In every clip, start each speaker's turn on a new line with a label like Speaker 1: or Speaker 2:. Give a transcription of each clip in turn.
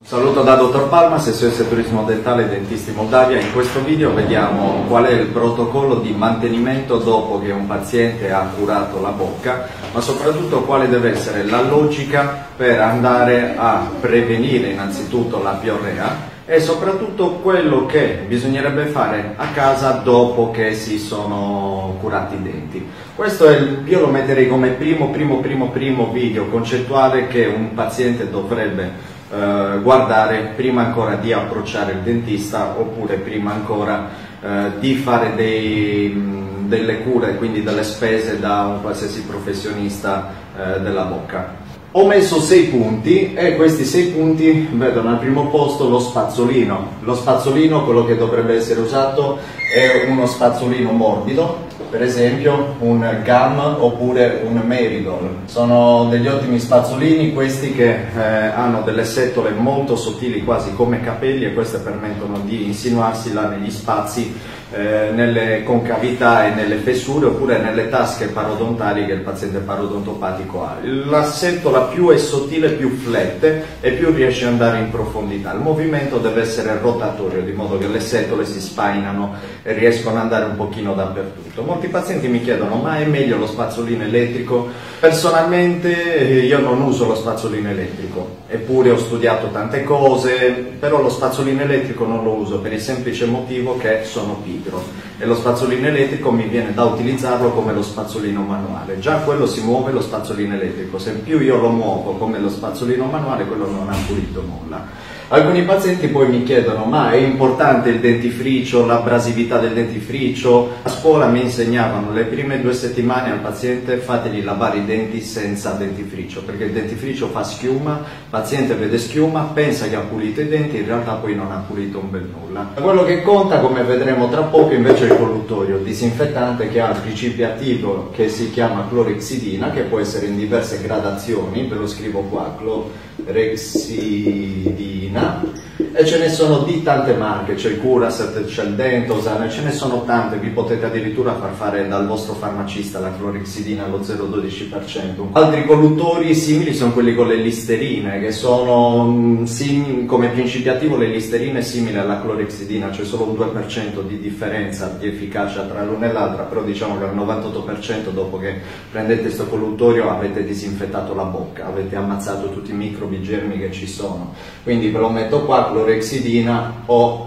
Speaker 1: Saluto da Dottor Palma, SOS Turismo Dentale Dentisti Moldavia. In questo video vediamo qual è il protocollo di mantenimento dopo che un paziente ha curato la bocca, ma soprattutto quale deve essere la logica per andare a prevenire innanzitutto la piorrea e soprattutto quello che bisognerebbe fare a casa dopo che si sono curati i denti. Questo io lo metterei come primo video concettuale che un paziente dovrebbe guardare prima ancora di approcciare il dentista, oppure prima ancora di fare delle cure, quindi delle spese da un qualsiasi professionista della bocca. Ho messo 6 punti e questi 6 punti vedono al primo posto lo spazzolino. Lo spazzolino, quello che dovrebbe essere usato, è uno spazzolino morbido, per esempio un gum oppure un Meridol. Sono degli ottimi spazzolini questi che hanno delle setole molto sottili, quasi come capelli, e queste permettono di insinuarsi là negli spazi, nelle concavità e nelle fessure, oppure nelle tasche parodontali che il paziente parodontopatico ha. La setola più è sottile, più flette e più riesce ad andare in profondità. Il movimento deve essere rotatorio, di modo che le setole si spainano e riescono ad andare un pochino dappertutto. Molti pazienti mi chiedono: ma è meglio lo spazzolino elettrico? Personalmente io non uso lo spazzolino elettrico, eppure ho studiato tante cose, però lo spazzolino elettrico non lo uso per il semplice motivo che sono pigro e lo spazzolino elettrico mi viene da utilizzarlo come lo spazzolino manuale. Già quello si muove, lo spazzolino elettrico, se in più io lo muovo come lo spazzolino manuale, quello non ha pulito nulla. Alcuni pazienti poi mi chiedono: ma è importante il dentifricio, l'abrasività del dentifricio? A scuola mi insegnavano le prime 2 settimane al paziente: fategli lavare i denti senza dentifricio, perché il dentifricio fa schiuma, il paziente vede schiuma, pensa che ha pulito i denti, in realtà poi non ha pulito un bel nulla. Quello che conta, come vedremo tra poco, invece è il colluttorio, il disinfettante, che ha il principio attivo che si chiama clorexidina, che può essere in diverse gradazioni, ve lo scrivo qua, clorexidina, e ce ne sono di tante marche, c'è il Curaset, c'è il Dentosan, ce ne sono tante, vi potete addirittura far fare dal vostro farmacista la clorexidina allo 0,12%. Altri colluttori simili sono quelli con le listerine, che sono come principio attivo le listerine simili alla clorexidina, c'è solo un 2% di differenza di efficacia tra l'una e l'altra, però diciamo che al 98% dopo che prendete questo collutorio avete disinfettato la bocca, avete ammazzato tutti i microbi, germi che ci sono. Quindi ve lo metto qua, clorexidina o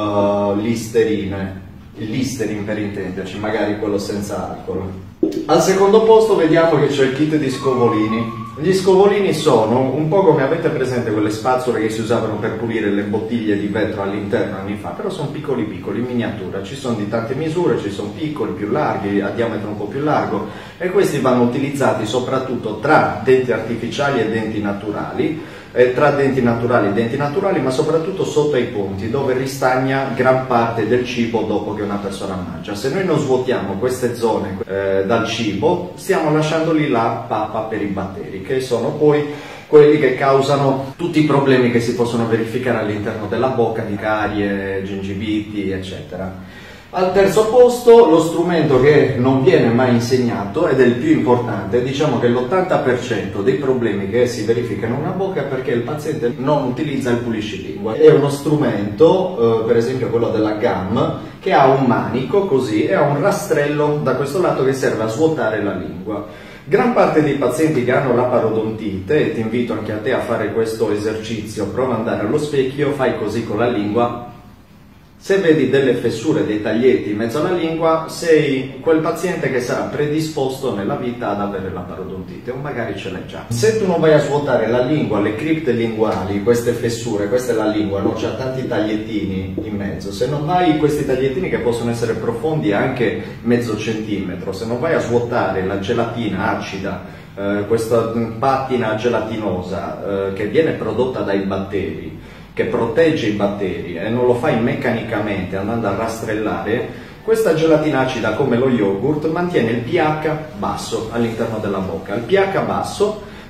Speaker 1: listerine, il Listerin per intenderci, magari quello senza alcol. Al secondo posto vediamo che c'è il kit di scovolini. Gli scovolini sono un po' come avete presente quelle spazzole che si usavano per pulire le bottiglie di vetro all'interno anni fa, però sono piccoli, in miniatura. Ci sono di tante misure, ci sono piccoli, più larghi, a diametro un po' più largo, e questi vanno utilizzati soprattutto tra denti artificiali e denti naturali, tra denti naturali e denti naturali, ma soprattutto sotto ai ponti, dove ristagna gran parte del cibo dopo che una persona mangia. Se noi non svuotiamo queste zone dal cibo, stiamo lasciando lì la pappa per i batteri, che sono poi quelli che causano tutti i problemi che si possono verificare all'interno della bocca, di carie, gingiviti, eccetera. Al terzo posto, lo strumento che non viene mai insegnato ed è il più importante. Diciamo che l'80% dei problemi che si verificano in una bocca è perché il paziente non utilizza il puliscilingua. È uno strumento, per esempio quello della gum, che ha un manico così e ha un rastrello da questo lato che serve a svuotare la lingua. Gran parte dei pazienti che hanno la parodontite, e ti invito anche a te a fare questo esercizio, prova ad andare allo specchio, fai così con la lingua. Se vedi delle fessure, dei taglietti in mezzo alla lingua, sei quel paziente che sarà predisposto nella vita ad avere la parodontite, o magari ce l'hai già. Se tu non vai a svuotare la lingua, le cripte linguali, queste fessure, questa è la lingua, no? C'ha tanti tagliettini in mezzo. Se non vai, questi tagliettini che possono essere profondi anche mezzo centimetro, se non vai a svuotare la gelatina acida, questa patina gelatinosa che viene prodotta dai batteri, che protegge i batteri, e non lo fai meccanicamente andando a rastrellare, questa gelatina acida, come lo yogurt, mantiene il pH basso all'interno della bocca. Il pH basso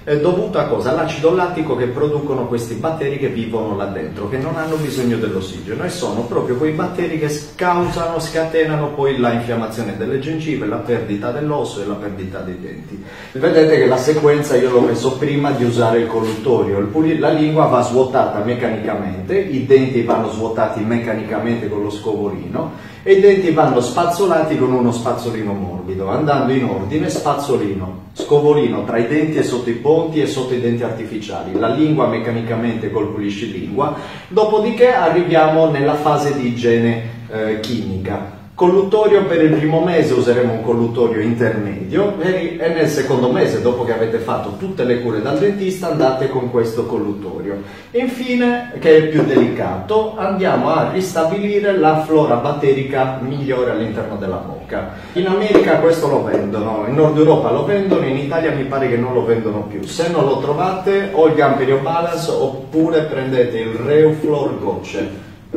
Speaker 1: è dovuto a cosa? All'acido lattico che producono questi batteri che vivono là dentro, che non hanno bisogno dell'ossigeno, e sono proprio quei batteri che scatenano poi la infiammazione delle gengive, la perdita dell'osso e la perdita dei denti. Vedete che la sequenza io l'ho messo prima di usare il colluttorio. La lingua va svuotata meccanicamente, i denti vanno svuotati meccanicamente con lo scovolino e i denti vanno spazzolati con uno spazzolino morbido, andando in ordine: spazzolino, scovolino tra i denti e sotto i ponti e sotto i denti artificiali, la lingua meccanicamente col puliscilingua. Dopodiché arriviamo nella fase di igiene chimica. Colluttorio: per il primo mese useremo un colluttorio intermedio e nel secondo mese, dopo che avete fatto tutte le cure dal dentista, andate con questo colluttorio. Infine, che è più delicato, andiamo a ristabilire la flora batterica migliore all'interno della bocca. In America questo lo vendono, in Nord Europa lo vendono, in Italia mi pare che non lo vendono più. Se non lo trovate, o il Gamperio Balance oppure prendete il Reuflor Gocce.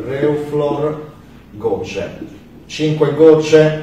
Speaker 1: Reuflor Gocce. 5 gocce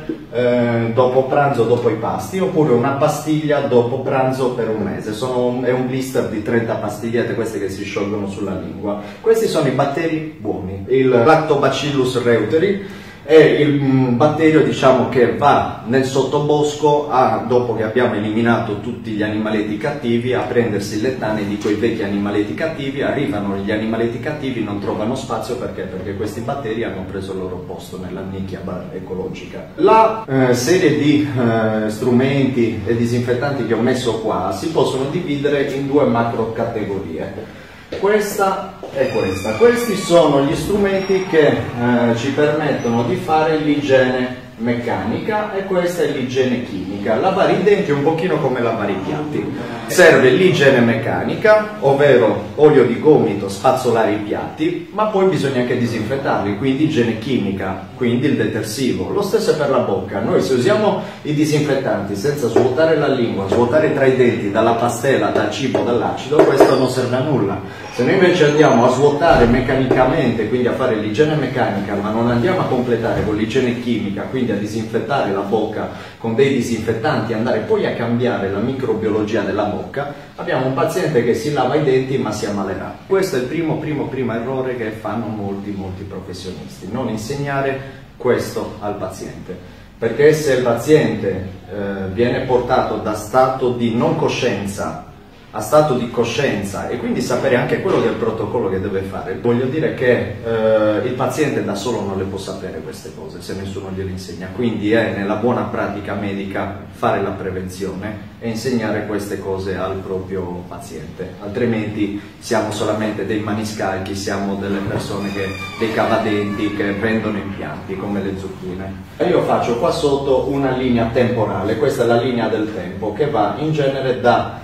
Speaker 1: dopo pranzo, dopo i pasti, oppure una pastiglia dopo pranzo per un mese. È un blister di 30 pastigliette, queste che si sciolgono sulla lingua. Questi sono i batteri buoni. Il Lactobacillus reuteri è il batterio, diciamo, che va nel sottobosco dopo che abbiamo eliminato tutti gli animaletti cattivi, a prendersi le tane di quei vecchi animaletti cattivi. Arrivano gli animaletti cattivi, non trovano spazio perché questi batteri hanno preso il loro posto nella nicchia ecologica. La serie di strumenti e disinfettanti che ho messo qua si possono dividere in due macro categorie. Questa e questa. Questi sono gli strumenti che ci permettono di fare l'igiene meccanica, e questa è l'igiene chimica. Lavare i denti è un pochino come lavare i piatti. Serve l'igiene meccanica, ovvero olio di gomito, spazzolare i piatti, ma poi bisogna anche disinfettarli, quindi igiene chimica, quindi il detersivo. Lo stesso è per la bocca. Noi, se usiamo i disinfettanti senza svuotare la lingua, svuotare tra i denti, dalla pastella, dal cibo, dall'acido, questo non serve a nulla. Se noi invece andiamo a svuotare meccanicamente, quindi a fare l'igiene meccanica, ma non andiamo a completare con l'igiene chimica, quindi a disinfettare la bocca con dei disinfettanti, andare poi a cambiare la microbiologia della bocca, abbiamo un paziente che si lava i denti ma si ammalerà. Questo è il primo errore che fanno molti professionisti: non insegnare questo al paziente, perché se il paziente viene portato da stato di non coscienza a stato di coscienza, e quindi sapere anche quello del protocollo che deve fare, voglio dire che il paziente da solo non le può sapere queste cose se nessuno gliele insegna. Quindi è nella buona pratica medica fare la prevenzione e insegnare queste cose al proprio paziente, altrimenti siamo solamente dei maniscalchi, siamo delle persone dei cavadenti che vendono impianti come le zucchine. Io faccio qua sotto una linea temporale, questa è la linea del tempo che va in genere da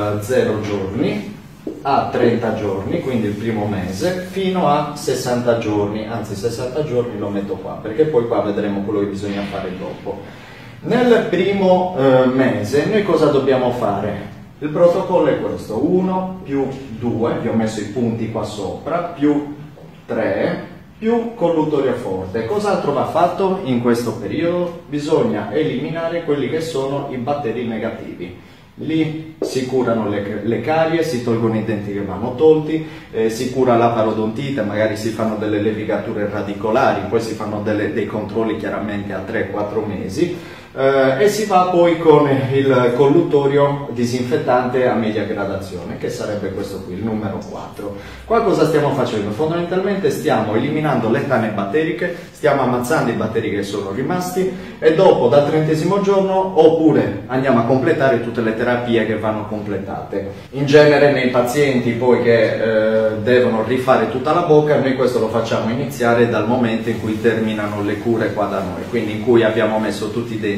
Speaker 1: 0 giorni a 30 giorni, quindi il primo mese, fino a 60 giorni, anzi 60 giorni lo metto qua, perché poi qua vedremo quello che bisogna fare dopo. Nel primo mese noi cosa dobbiamo fare? Il protocollo è questo: 1 più 2, vi ho messo i punti qua sopra, più 3, più colluttorio forte. Cos'altro va fatto in questo periodo? Bisogna eliminare quelli che sono i batteri negativi. Lì si curano le carie, si tolgono i denti che vanno tolti, si cura la parodontite, magari si fanno delle levigature radicolari, poi si fanno dei controlli chiaramente a 3-4 mesi, e si va poi con il colluttorio disinfettante a media gradazione, che sarebbe questo qui, il numero 4. Qua cosa stiamo facendo? Fondamentalmente stiamo eliminando le tane batteriche, stiamo ammazzando i batteri che sono rimasti, e dopo, dal 30° giorno, oppure andiamo a completare tutte le terapie che vanno completate. In genere nei pazienti poi che devono rifare tutta la bocca, noi questo lo facciamo iniziare dal momento in cui terminano le cure qua da noi, quindi in cui abbiamo messo tutti i denti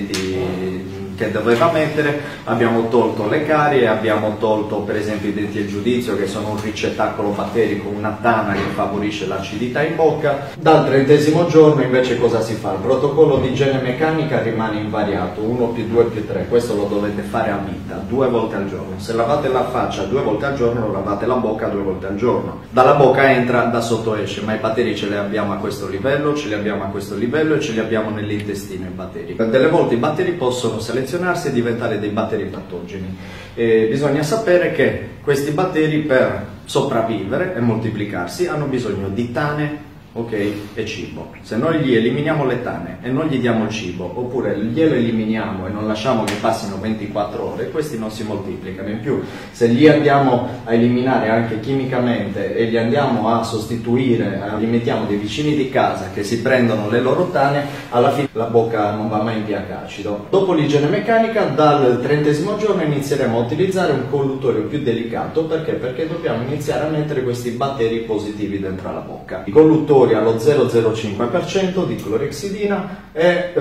Speaker 1: che doveva mettere, abbiamo tolto le carie, abbiamo tolto per esempio i denti del giudizio, che sono un ricettacolo batterico, una tana che favorisce l'acidità in bocca. Dal 30° giorno invece cosa si fa? Il protocollo di igiene meccanica rimane invariato, 1 più 2 più 3, questo lo dovete fare a vita, 2 volte al giorno. Se lavate la faccia 2 volte al giorno, lavate la bocca 2 volte al giorno. Dalla bocca entra, da sotto esce, ma i batteri ce li abbiamo a questo livello, ce li abbiamo a questo livello e ce li abbiamo nell'intestino i batteri. Delle volte i batteri possono, se infezionarsi e diventare dei batteri patogeni. E bisogna sapere che questi batteri per sopravvivere e moltiplicarsi hanno bisogno di tane, ok, e cibo. Se noi gli eliminiamo le tane e non gli diamo il cibo, oppure glielo eliminiamo e non lasciamo che passino 24 ore, questi non si moltiplicano. In più, se li andiamo a eliminare anche chimicamente e li andiamo a sostituire, li mettiamo dei vicini di casa che si prendono le loro tane, alla fine la bocca non va mai in pH acido. Dopo l'igiene meccanica, dal 30° giorno inizieremo a utilizzare un collutorio più delicato. Perché? Perché dobbiamo iniziare a mettere questi batteri positivi dentro la bocca. I colluttori allo 0,05% di clorexidina e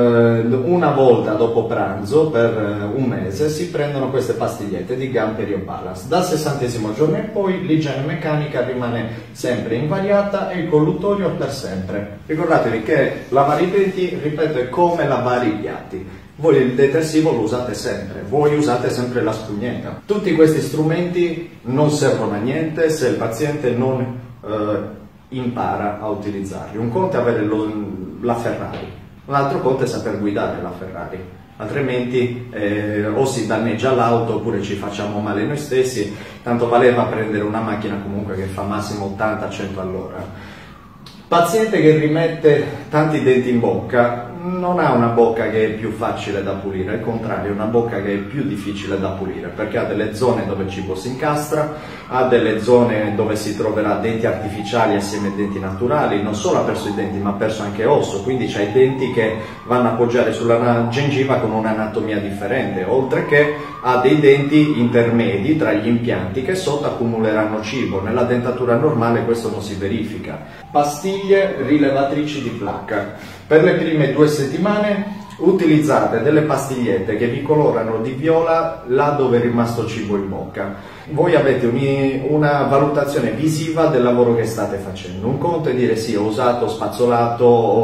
Speaker 1: una volta dopo pranzo per un mese si prendono queste pastigliette di Gamperio Balance. Dal 60° giorno in poi l'igiene meccanica rimane sempre invariata e il collutorio per sempre. Ricordatevi che lavare i denti, ripeto, è come lavare i piatti. Voi il detersivo lo usate sempre, voi usate sempre la spugnetta. Tutti questi strumenti non servono a niente se il paziente non impara a utilizzarli. Un conto è avere la Ferrari, un altro conto è saper guidare la Ferrari, altrimenti o si danneggia l'auto oppure ci facciamo male noi stessi. Tanto valeva prendere una macchina comunque che fa massimo 80-100 all'ora. Paziente che rimette tanti denti in bocca non ha una bocca che è più facile da pulire, al contrario, è una bocca che è più difficile da pulire, perché ha delle zone dove il cibo si incastra, ha delle zone dove si troverà denti artificiali assieme ai denti naturali. Non solo ha perso i denti, ma ha perso anche osso, quindi c'ha i denti che vanno a appoggiare sulla gengiva con un'anatomia differente, oltre che ha dei denti intermedi tra gli impianti che sotto accumuleranno cibo. Nella dentatura normale questo non si verifica. Pastiglie rilevatrici di placca. Per le prime 2 settimane utilizzate delle pastigliette che vi colorano di viola là dove è rimasto cibo in bocca. Voi avete una valutazione visiva del lavoro che state facendo. Un conto è dire sì, ho usato, ho spazzolato,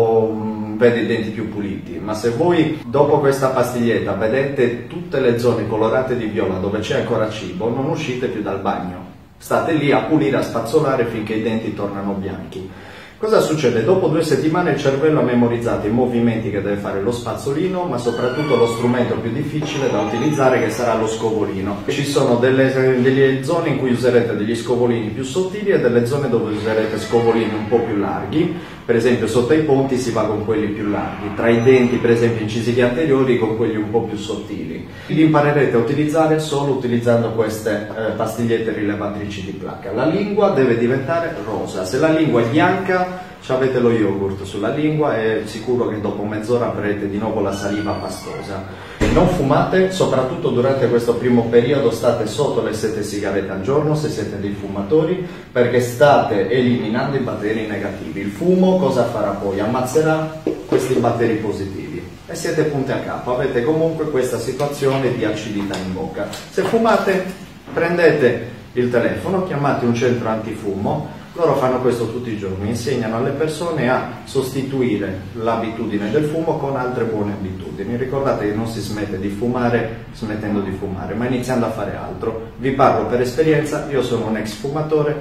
Speaker 1: vedo i denti più puliti, ma se voi dopo questa pastiglietta vedete tutte le zone colorate di viola dove c'è ancora cibo, non uscite più dal bagno. State lì a pulire, a spazzolare finché i denti tornano bianchi. Cosa succede? Dopo 2 settimane il cervello ha memorizzato i movimenti che deve fare lo spazzolino, ma soprattutto lo strumento più difficile da utilizzare, che sarà lo scovolino. Ci sono delle zone in cui userete degli scovolini più sottili e delle zone dove userete scovolini un po' più larghi. Per esempio sotto i ponti si va con quelli più larghi, tra i denti per esempio incisivi anteriori con quelli un po' più sottili. Li imparerete a utilizzare solo utilizzando queste pastigliette rilevatrici di placca. La lingua deve diventare rosa. Se la lingua è bianca avete lo yogurt sulla lingua e sicuro che dopo mezz'ora avrete di nuovo la saliva pastosa. Non fumate, soprattutto durante questo primo periodo state sotto le 7 sigarette al giorno se siete dei fumatori, perché state eliminando i batteri negativi. Il fumo cosa farà poi? Ammazzerà questi batteri positivi e siete punti a capo, avete comunque questa situazione di acidità in bocca. Se fumate, prendete il telefono, chiamate un centro antifumo. Loro fanno questo tutti i giorni, insegnano alle persone a sostituire l'abitudine del fumo con altre buone abitudini. Ricordate che non si smette di fumare smettendo di fumare, ma iniziando a fare altro. Vi parlo per esperienza, io sono un ex fumatore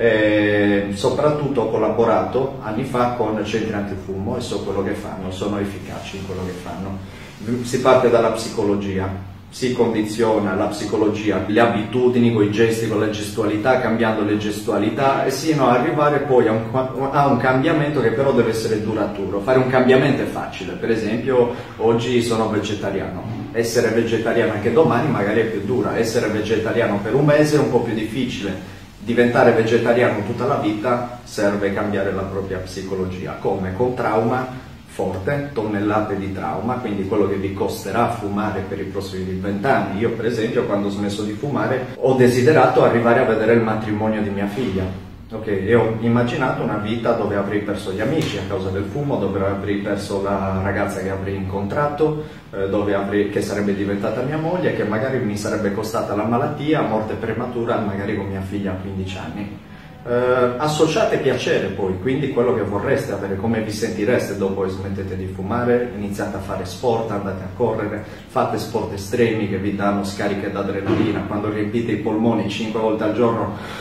Speaker 1: e soprattutto ho collaborato anni fa con centri antifumo e so quello che fanno, sono efficaci in quello che fanno. Si parte dalla psicologia. Si condiziona la psicologia, le abitudini con i gesti, con la gestualità, cambiando le gestualità e sino ad arrivare poi a un cambiamento che però deve essere duraturo. Fare un cambiamento è facile, per esempio oggi sono vegetariano, essere vegetariano anche domani magari è più dura, essere vegetariano per un mese è un po' più difficile, diventare vegetariano tutta la vita serve cambiare la propria psicologia. Come? Con trauma forte, tonnellate di trauma, quindi quello che vi costerà fumare per i prossimi 20 anni. Io per esempio quando ho smesso di fumare ho desiderato arrivare a vedere il matrimonio di mia figlia, e ho immaginato una vita dove avrei perso gli amici a causa del fumo, dove avrei perso la ragazza che avrei incontrato, che sarebbe diventata mia moglie, che magari mi sarebbe costata la malattia, morte prematura magari con mia figlia a 15 anni. Associate piacere poi, quindi quello che vorreste avere, come vi sentireste dopo che smettete di fumare, iniziate a fare sport, andate a correre, fate sport estremi che vi danno scariche d'adrenalina. Quando riempite i polmoni 5 volte al giorno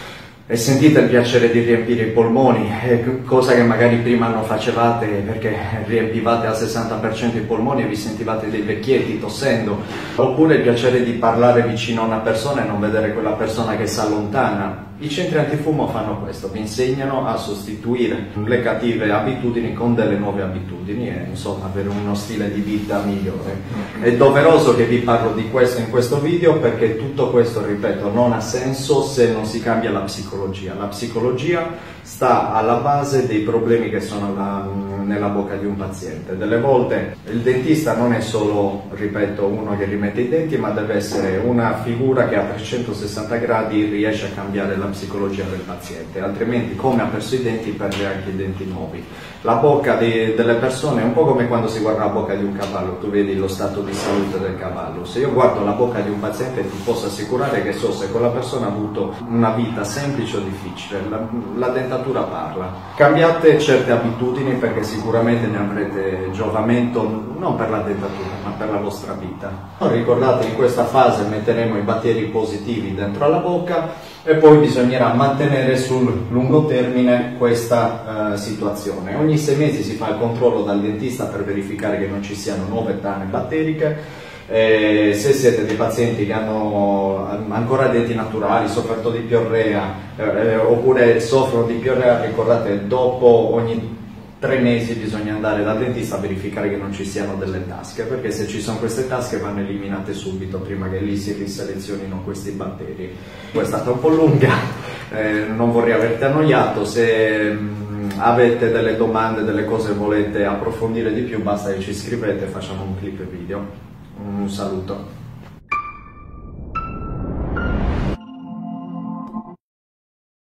Speaker 1: e sentite il piacere di riempire i polmoni, cosa che magari prima non facevate perché riempivate al 60% i polmoni e vi sentivate dei vecchietti tossendo, oppure il piacere di parlare vicino a una persona e non vedere quella persona che si allontana. I centri antifumo fanno questo, vi insegnano a sostituire le cattive abitudini con delle nuove abitudini e insomma avere uno stile di vita migliore. È doveroso che vi parlo di questo in questo video perché tutto questo, ripeto, non ha senso se non si cambia la psicologia. La psicologia sta alla base dei problemi che sono nella bocca di un paziente. Delle volte il dentista non è solo, ripeto, uno che rimette i denti, ma deve essere una figura che a 360 gradi riesce a cambiare la psicologia del paziente, altrimenti come ha perso i denti perde anche i denti nuovi. La bocca delle persone è un po' come quando si guarda la bocca di un cavallo, tu vedi lo stato di salute del cavallo. Se io guardo la bocca di un paziente ti posso assicurare che so se quella persona ha avuto una vita semplice o difficile, la dentatura parla. Cambiate certe abitudini perché sicuramente ne avrete giovamento non per la dentatura ma per la vostra vita. Ricordate, in questa fase metteremo i batteri positivi dentro alla bocca e poi bisognerà mantenere sul lungo termine questa situazione. Ogni 6 mesi si fa il controllo dal dentista per verificare che non ci siano nuove tane batteriche. Se siete dei pazienti che hanno ancora denti naturali, sofferto di piorrea oppure soffrono di piorrea, ricordate, dopo ogni 3 mesi bisogna andare dal dentista a verificare che non ci siano delle tasche, perché se ci sono queste tasche vanno eliminate subito prima che lì si riselezionino questi batteri. È stata un po' lunga, non vorrei averti annoiato. Se avete delle domande, delle cose volete approfondire di più, basta che ci scrivete e facciamo un clip video. Un saluto.